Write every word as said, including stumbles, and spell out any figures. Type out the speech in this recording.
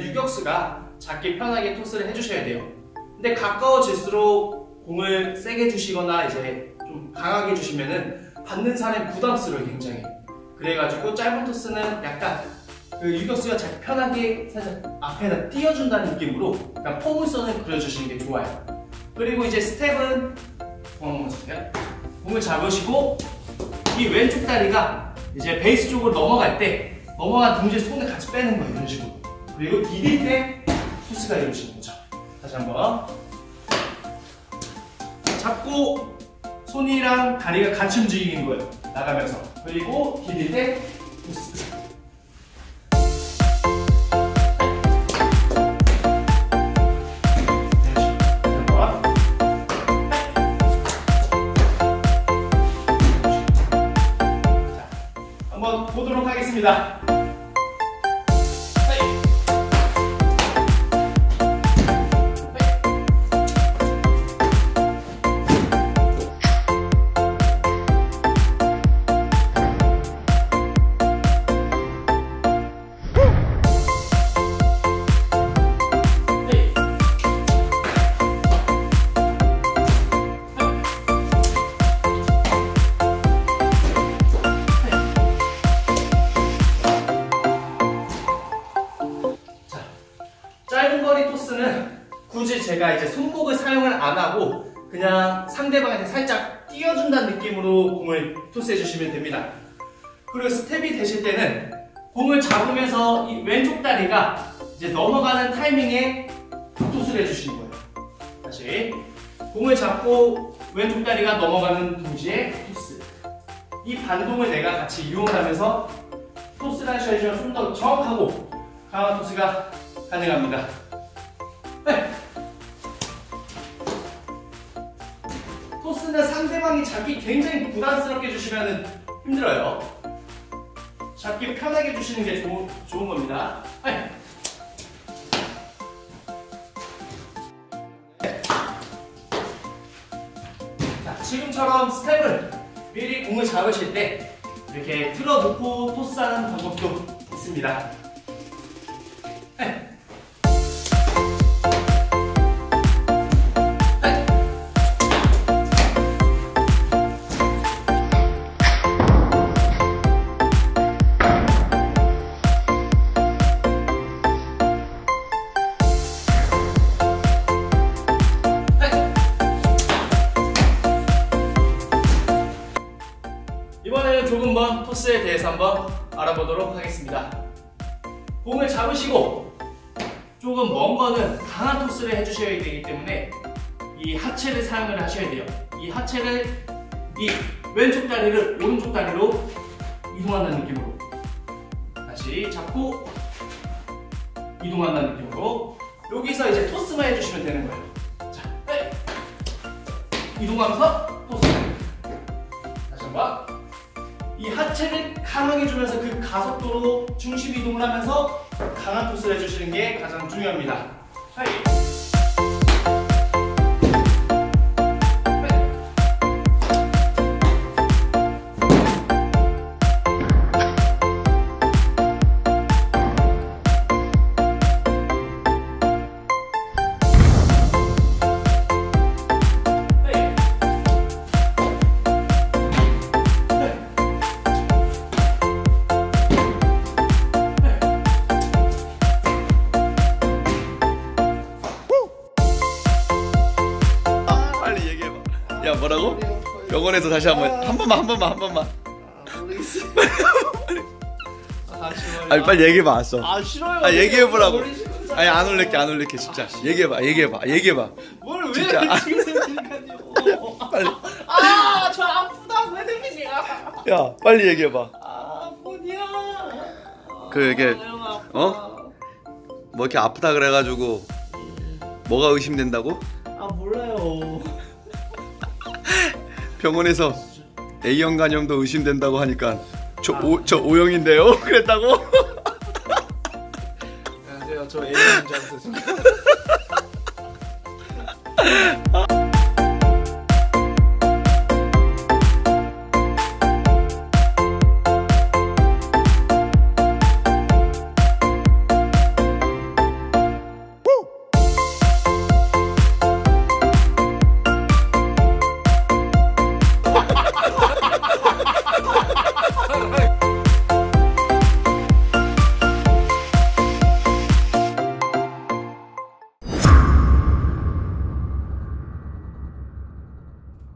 때는 유격수가 잡기 편하게 토스를 해주셔야 돼요. 근데 가까워질수록 공을 세게 주시거나 이제 좀 강하게 주시면은 받는 사람이 부담스러워요, 굉장히. 그래가지고 짧은 토스는 약간 그 유격수가 잘 편하게 살짝 앞에다 띄워준다는 느낌으로 그냥 포물선을 그려주시는 게 좋아요. 그리고 이제 스텝은 어, 공을 잡으시고 이 왼쪽 다리가 이제 베이스 쪽으로 넘어갈 때 넘어간 동시에 손을 같이 빼는 거예요, 이런 식으로. 그리고 디딜 때 토스가 이루어지는 거죠. 다시 한번 잡고 손이랑 다리가 같이 움직이는 거예요, 나가면서. 그리고 디딜 때 토스. 한번 보도록 하겠습니다. 짧은 거리 토스는 굳이 제가 이제 손목을 사용을 안 하고 그냥 상대방한테 살짝 띄워준다는 느낌으로 공을 토스해 주시면 됩니다. 그리고 스텝이 되실 때는 공을 잡으면서 이 왼쪽 다리가 이제 넘어가는 타이밍에 토스를 해주시는 거예요. 다시 공을 잡고 왼쪽 다리가 넘어가는 동시에 토스. 이 반동을 내가 같이 이용을 하면서 토스를 하셔야지만 좀 더 정확하고 강한 토스가 가능합니다. 네. 토스는 상대방이 잡기 굉장히 부담스럽게 주시면 힘들어요. 잡기 편하게 주시는 게 좋은, 좋은 겁니다. 네. 자, 지금처럼 스텝을 미리 공을 잡으실 때 이렇게 틀어놓고 토스하는 방법도 있습니다. 네. 이번에는 조금 더 토스에 대해서 한번 알아보도록 하겠습니다. 공을 잡으시고 조금 먼 거는 강한 토스를 해주셔야 되기 때문에 이 하체를 사용을 하셔야 돼요. 이 하체를 이 왼쪽 다리를 오른쪽 다리로 이동한다는 느낌으로 다시 잡고 이동한다는 느낌으로 여기서 이제 토스만 해주시면 되는 거예요. 자, 네. 이동하면서 토스. 다시 한번. 이 하체를 강하게 주면서 그 가속도로 중심 이동을 하면서 강한 토스를 해주시는 게 가장 중요합니다. 하이. 야, 뭐라고? 병원에서 다시 한번 한 번만 한 번만 한 번만. 아, 모르겠어. 아, 아니 빨리 얘기해봐. 알았어. 아 싫어요. 아 얘기해보라고. 아니 안 올릴게 안 올릴게 진짜. 얘기해봐 얘기해봐 얘기해봐. 뭘 왜 진짜. 지금 생각하냐고. 빨리. 아 저 아프다고 왜 생기냐. 야 빨리 얘기해봐. 아 뭐냐. 그 이게 어? 뭐 이렇게 아프다 그래가지고 뭐가 의심된다고? 아 몰라요. 병원에서 A형 간염도 의심된다고 하니까 저, 오, 저 O형인데요? 그랬다고? 안녕하세요. 저 A형 줄 알았어요.